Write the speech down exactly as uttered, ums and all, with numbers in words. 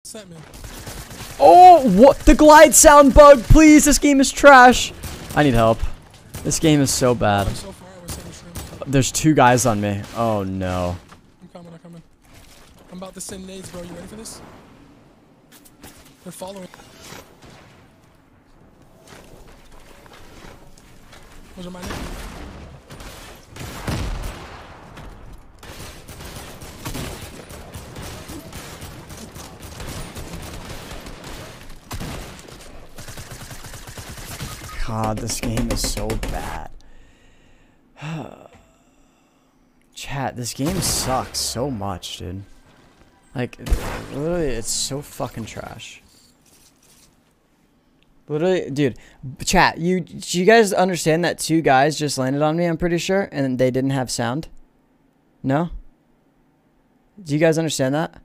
Set, man. Oh, what? The glide sound bug, please. This game is trash. I need help. This game is so bad. I'm so far away from the shrimp. There's two guys on me. Oh, no. I'm coming, I'm coming. I'm about to send nades, bro. You ready for this? They're following. Those are my nades. God, this game is so bad. Chat, this game sucks so much, dude. Like, literally, it's so fucking trash. Literally, dude. Chat, you, do you guys understand that two guys just landed on me, I'm pretty sure, and they didn't have sound? No? Do you guys understand that?